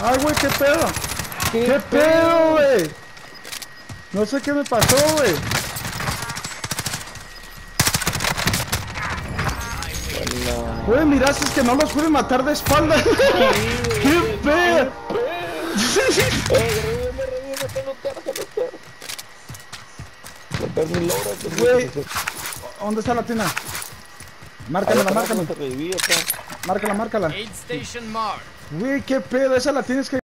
Ay, güey, qué pedo. ¿Qué pedo, güey? No sé qué me pasó, güey. Güey, miraste es que no los pude matar de espalda. ¡Qué pedo! Güey, ¿dónde está la tina? Márcala. Márcala. Se revivía acá. Márcala. Aid station marked. Güey, qué pedo, esa la tienes que